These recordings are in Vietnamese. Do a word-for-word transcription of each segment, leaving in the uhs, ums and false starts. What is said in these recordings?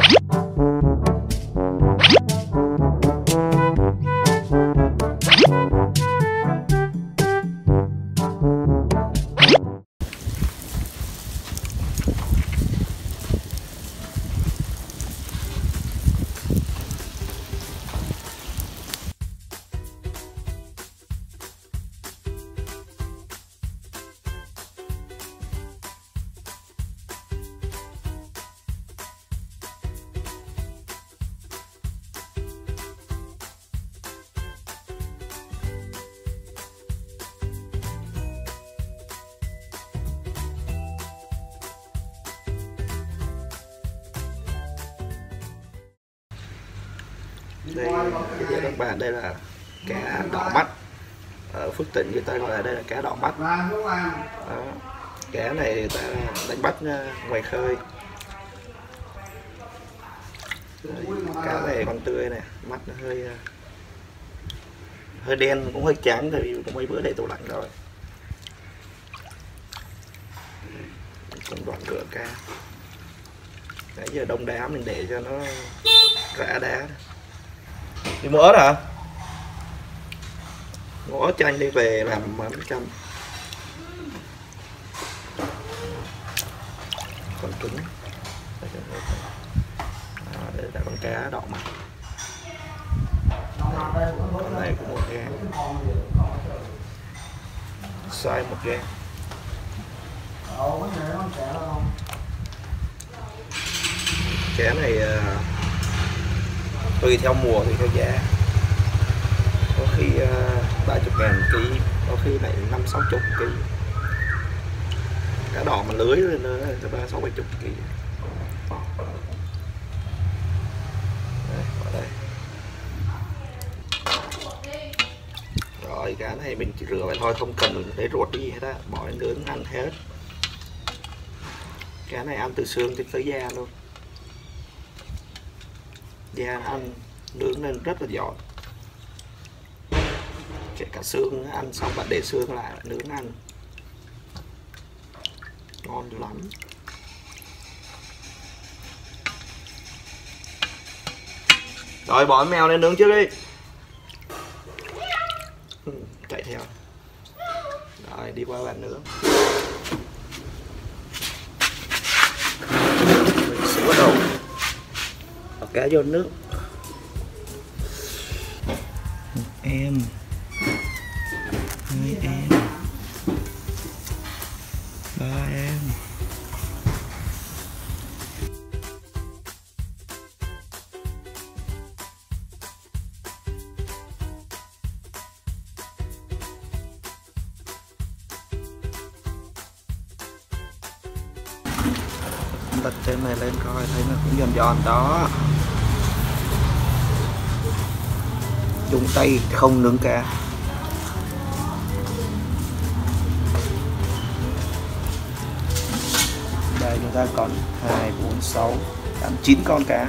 Đây, đây các bạn, đây là cá đỏ mắt. Ở Phước Tỉnh người ta gọi là đây là cá đỏ mắt. Đó. Cá này người ta đánh bắt ngoài khơi. Đây, cá này còn tươi này, mắt nó hơi hơi đen, cũng hơi trắng tại vì có mấy bữa để tủ lạnh rồi. Còn đoạn rửa cá. Nãy giờ đông đá mình để cho nó rã đá. Đi mua ớt hả? Mua ớt cho anh đi về làm mắm chăm. Còn cứng. À, đây là con cá đỏ mặt. Con này cũng một gram. Xoay một gram. Cá này uh, tùy theo mùa, tùy theo giá. Có khi ba mươi ngàn ký, có khi lại năm sáu chục ký. Cá đỏ mà lưới lên nữa là ba sáu bảy chục ký. Đây, bỏ đây. Rồi cá này mình chỉ rửa vậy thôi, không cần để ruột gì hết á, bỏ lên nướng ăn hết. Cá này ăn từ xương tới da luôn. Da ăn nướng lên rất là giòn, kể cả xương ăn xong bạn để xương lại nướng ăn ngon lắm. Rồi bỏ mèo lên nướng trước đi. Chạy theo. Rồi đi qua bàn nướng. Mình sẽ bắt đầu bỏ cá vô nước. Một em, hai em, ba em. Đặt trên này lên coi thấy nó cũng giòn giòn đó. Dùng tay không nướng cá. Đây chúng ta còn hai, bốn, sáu, tám, chín con cá.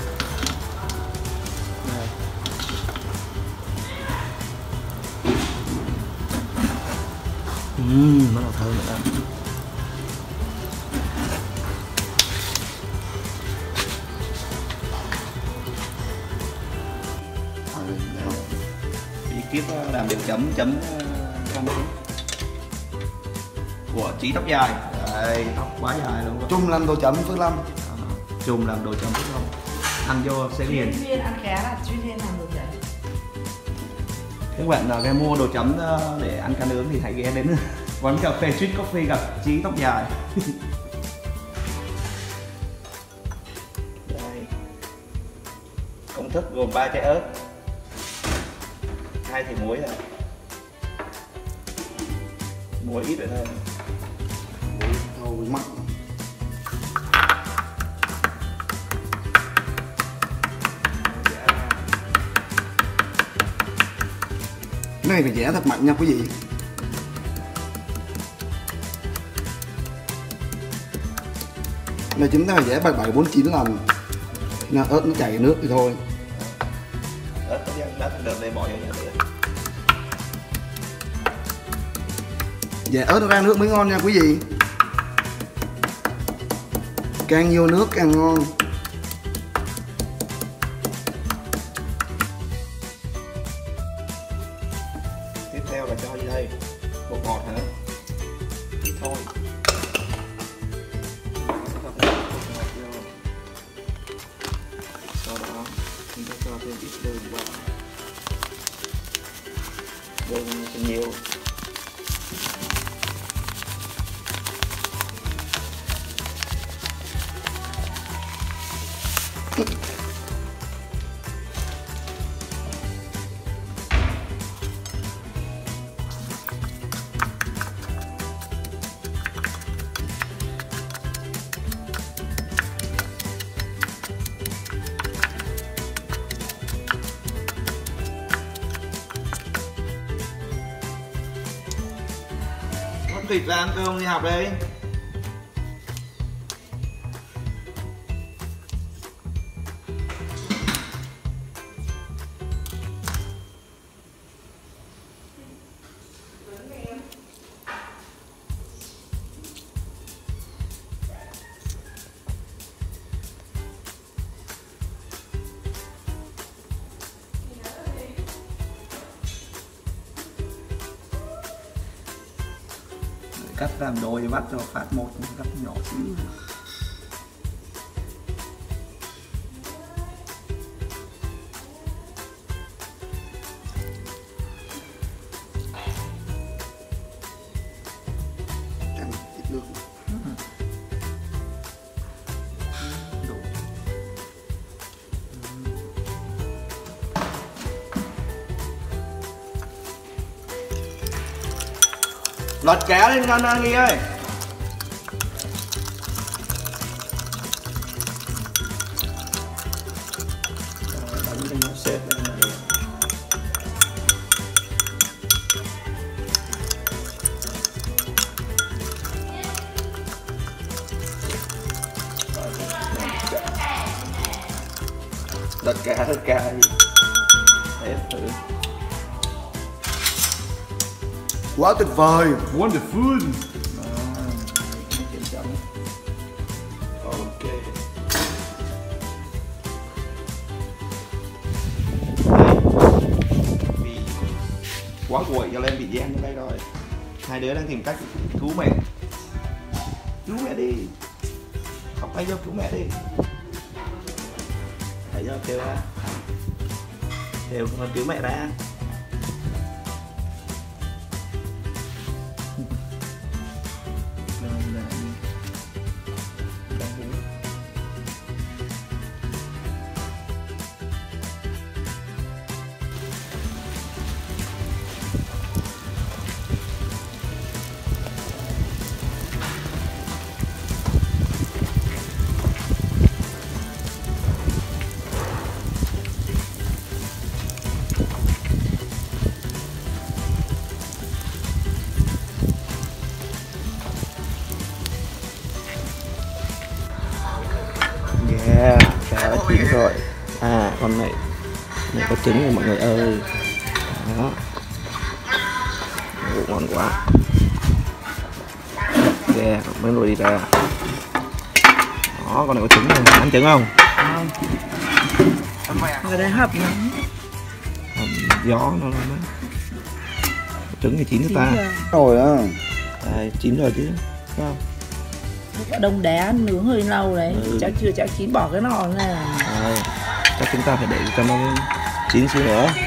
Đây. Uhm, nó thơm lắm. Kiếp làm điểm chấm chấm con của Chí tóc dài. Đây, tóc quá dài luôn. Chung làm đồ chấm Phước Lâm. À, Chung làm đồ chấm Phước Lâm. Ăn vô sẽ liền. Chuyên ăn cá là chuyên làm đồ chấm. Các bạn nào ghé mua đồ chấm để ăn cá nướng thì hãy ghé đến quán cà phê Street Coffee gặp Chí tóc dài. Đây. Công thức gồm ba trái ớt, hai thìa muối này, muối ít vậy thôi, muối thâu mặn. Cái này phải dẻ thật mạnh nha quý vị. Này chúng ta phải dẻ bảy bảy bốn chín lần. Là ớt nó chảy nước thì thôi. Ớt đã thành được đây bỏ vô nhà được. Dạ ớt nó ra nước mới ngon nha quý vị. Càng nhiều nước càng ngon. thêm ít đường vào. Đường thì nhiều. Con thịt ra ăn cơm đi học đây. Cắt làm đôi thì bắt cho phát một, cắt nhỏ xíu. Ăn ít nước. Đủ. Lật cá lên con Nghi ơi. Đánh cho nó xếp lên này. Lật cá, lật cá gì. Để thử. Quá tuyệt vời. Wonderful. Kiểm tra. Ok. Bị quá quậy cho lên bị gian ở đây rồi. Hai đứa đang tìm cách cứu mẹ. Cứu mẹ đi. Học tay vô cứu mẹ đi. Thấy chưa? Kêu ra. Kêu con cứu mẹ ra. Yeah, cá đã chín rồi. À, con này này có trứng rồi mọi người ơi. Đó. Ồ, ngon quá. Yeah, mới lùi đi ra. Đó, con này có trứng rồi. Ăn trứng không? Không. Người đây hấp lắm. Hầm gió nó nó. Trứng thì chín cho ta. Rồi á. À, chín rồi chứ. Đúng không? Đông đá nướng hơi lâu đấy. Ừ. Chắc chưa chắc chín bỏ cái nọ này là. À, chắc chúng ta phải để cho nó chín xíu nữa.